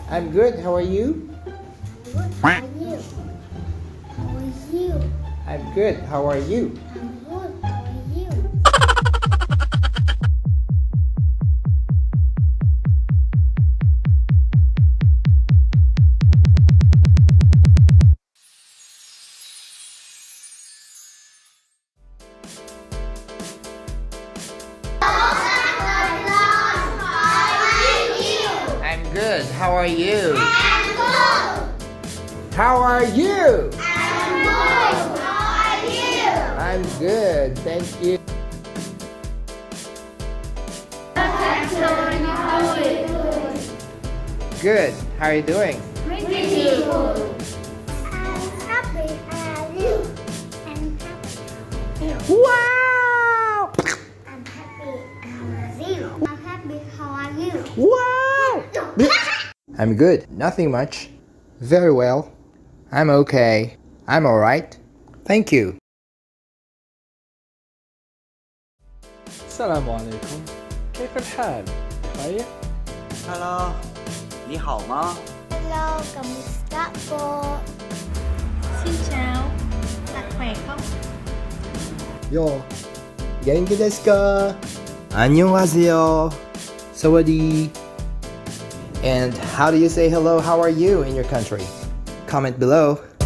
I'm good. How are you? Good. How are you? How are you? I'm good. How are you? I'm good. How are you? I'm good. How are you? I'm good. How are you? I'm good. How are you? I'm good. Thank you. Good. How are you doing? Pretty good. I'm happy. How are you? I'm happy. Wow! I'm happy. How are you? I'm happy. How are you? Wow! I'm good. Nothing much. Very well. I'm okay. I'm alright. Thank you. السلام عليكم. كيف الحال؟ بخير؟ Hello，你好吗？ Hello, kamusta po? Xin chào, bạn khỏe không? Yo. Genki desu ka? 안녕하세요. Sawadi. And how do you say hello? How are you in your country? Comment below.